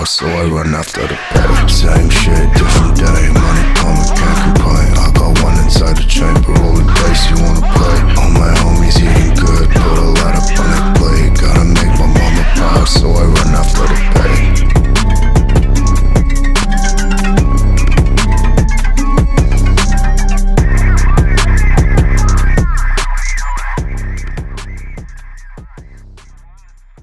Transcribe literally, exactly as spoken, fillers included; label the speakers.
Speaker 1: so I run after the pay. Same shit, different day, money coming, can't complain. I got one inside the chamber, rolling dice, you wanna play? All my homies eating good, put a lot up on their plate. Gotta make my mama proud, so